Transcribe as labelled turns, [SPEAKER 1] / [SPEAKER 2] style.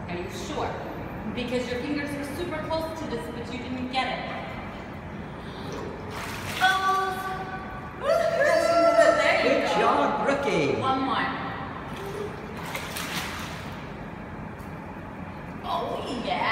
[SPEAKER 1] Are you sure? Because your fingers were super close to this, but you didn't get it. Oh! There you
[SPEAKER 2] Good
[SPEAKER 1] go.
[SPEAKER 2] job, rookie.
[SPEAKER 1] One more. Oh, yeah.